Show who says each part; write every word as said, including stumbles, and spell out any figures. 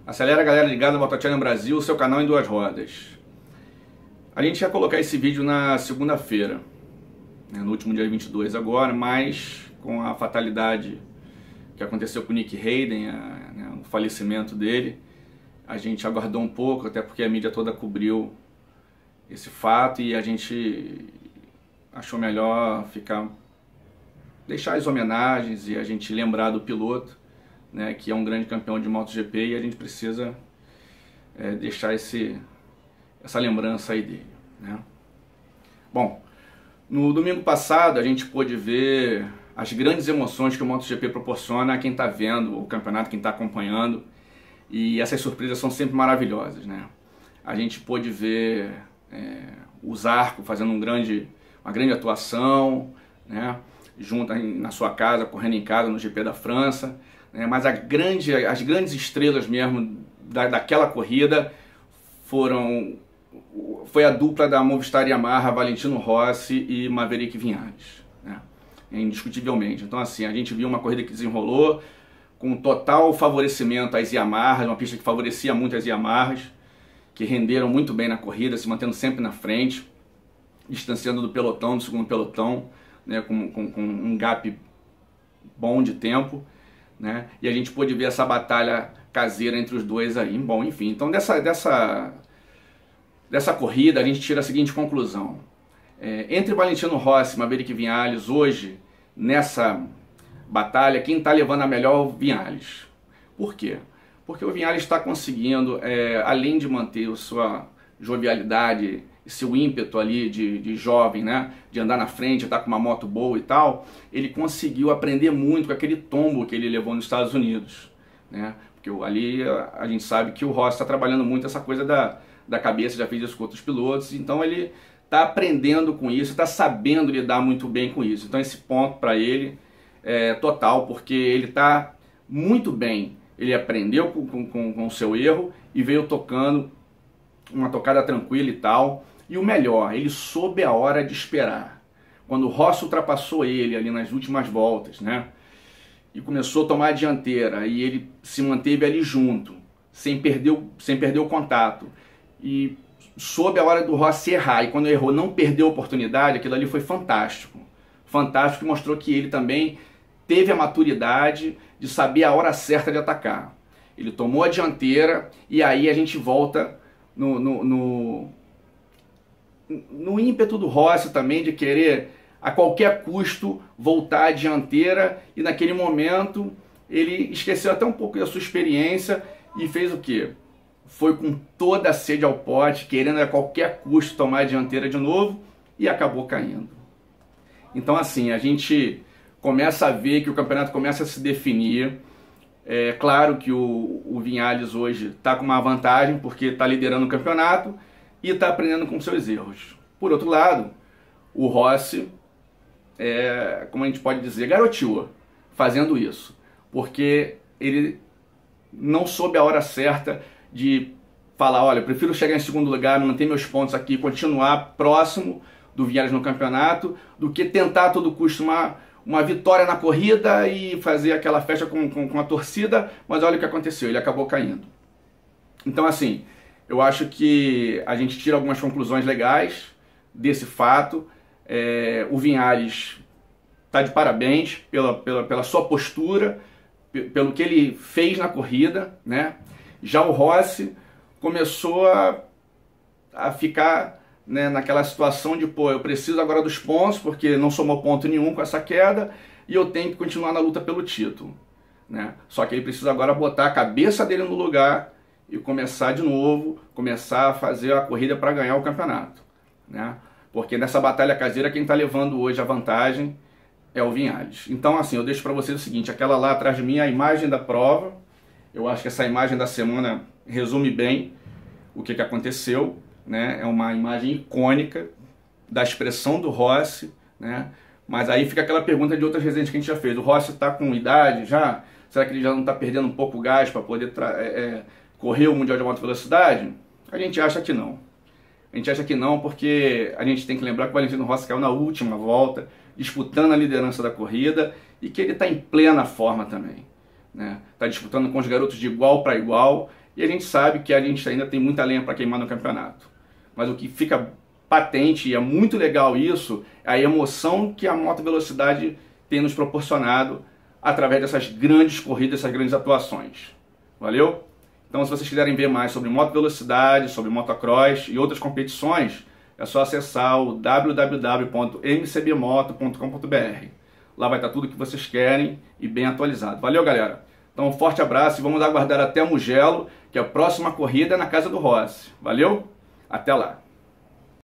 Speaker 1: Acelera, galera ligada no Moto Channel Brasil, seu canal em duas rodas. A gente ia colocar esse vídeo na segunda-feira, né, no último dia vinte e dois agora, mas com a fatalidade que aconteceu com o Nick Hayden, a, né, o falecimento dele, a gente aguardou um pouco, até porque a mídia toda cobriu esse fato e a gente achou melhor ficar, deixar as homenagens e a gente lembrar do piloto, né, que é um grande campeão de MotoGP, e a gente precisa é, deixar esse, essa lembrança aí dele, né? Bom, no domingo passado a gente pôde ver as grandes emoções que o MotoGP proporciona a quem está vendo o campeonato, quem está acompanhando, e essas surpresas são sempre maravilhosas, né? A gente pôde ver é, o Zarco fazendo um grande, uma grande atuação, né, junto na sua casa, correndo em casa no G P da França. É, mas a grande, as grandes estrelas mesmo da, daquela corrida foram foi a dupla da Movistar Yamaha, Valentino Rossi e Maverick Viñales, né? Indiscutivelmente. Então assim, a gente viu uma corrida que desenrolou com total favorecimento às Yamahas, uma pista que favorecia muito as Yamahas, que renderam muito bem na corrida, se mantendo sempre na frente, distanciando do pelotão, do segundo pelotão, né, com, com, com um gap bom de tempo. Né? E a gente pôde ver essa batalha caseira entre os dois aí. Bom, enfim, então dessa, dessa, dessa corrida a gente tira a seguinte conclusão. É, entre Valentino Rossi e Maverick Viñales hoje, nessa batalha, quem está levando a melhor é o Viñales. Por quê? Porque o Viñales está conseguindo, é, além de manter a sua jovialidade, seu ímpeto ali de, de jovem, né, de andar na frente, estar com uma moto boa e tal, ele conseguiu aprender muito com aquele tombo que ele levou nos Estados Unidos, né, porque ali a, a gente sabe que o Rossi está trabalhando muito essa coisa da, da cabeça, já fez isso com outros pilotos, então ele está aprendendo com isso, está sabendo lidar muito bem com isso. Então esse ponto para ele é total, porque ele está muito bem, ele aprendeu com, com, com o seu erro e veio tocando uma tocada tranquila e tal. E o melhor, ele soube a hora de esperar. Quando o Rossi ultrapassou ele ali nas últimas voltas, né, e começou a tomar a dianteira, e ele se manteve ali junto, sem perder, o, sem perder o contato, e soube a hora do Rossi errar, e quando errou não perdeu a oportunidade, aquilo ali foi fantástico. Fantástico, e mostrou que ele também teve a maturidade de saber a hora certa de atacar. Ele tomou a dianteira, e aí a gente volta no... no, no no ímpeto do Rossi também de querer a qualquer custo voltar à dianteira, e naquele momento ele esqueceu até um pouco da sua experiência e fez o quê? Foi com toda a sede ao pote, querendo a qualquer custo tomar a dianteira de novo, e acabou caindo. Então assim, a gente começa a ver que o campeonato começa a se definir. É claro que o, o Viñales hoje está com uma vantagem porque está liderando o campeonato e está aprendendo com seus erros. Por outro lado, o Rossi, é, como a gente pode dizer, garoteou fazendo isso, porque ele não soube a hora certa de falar, olha, eu prefiro chegar em segundo lugar, manter meus pontos aqui e continuar próximo do Viñales no campeonato, do que tentar a todo custo uma, uma vitória na corrida e fazer aquela festa com, com, com a torcida, mas olha o que aconteceu, ele acabou caindo. Então assim, eu acho que a gente tira algumas conclusões legais desse fato. É, o Viñales está de parabéns pela, pela, pela sua postura, pelo que ele fez na corrida, né? Já o Rossi começou a, a ficar, né, naquela situação de, pô, eu preciso agora dos pontos, porque não somou ponto nenhum com essa queda, e eu tenho que continuar na luta pelo título, né? Só que ele precisa agora botar a cabeça dele no lugar e começar de novo, começar a fazer a corrida para ganhar o campeonato, né? Porque nessa batalha caseira quem está levando hoje a vantagem é o Viñales. Então assim, eu deixo para vocês o seguinte, aquela lá atrás de mim é a imagem da prova. Eu acho que essa imagem da semana resume bem o que, que aconteceu, né? É uma imagem icônica da expressão do Rossi, né? Mas aí fica aquela pergunta de outras resenhas que a gente já fez. O Rossi está com idade já? Será que ele já não está perdendo um pouco o gás para poder é, é, correr o Mundial de Alta Velocidade? A gente acha que não. A gente acha que não, porque a gente tem que lembrar que o Valentino Rossi caiu na última volta, disputando a liderança da corrida, e que ele está em plena forma também, né? Está disputando com os garotos de igual para igual, e a gente sabe que a gente ainda tem muita lenha para queimar no campeonato. Mas o que fica patente, e é muito legal isso, é a emoção que a moto velocidade tem nos proporcionado através dessas grandes corridas, essas grandes atuações. Valeu? Então, se vocês quiserem ver mais sobre moto velocidade, sobre motocross e outras competições, é só acessar o w w w ponto m c b moto ponto com ponto b r. Lá vai estar tudo o que vocês querem e bem atualizado. Valeu, galera? Então, um forte abraço e vamos aguardar até Mugello, que é a próxima corrida é na casa do Rossi. Valeu? Até lá!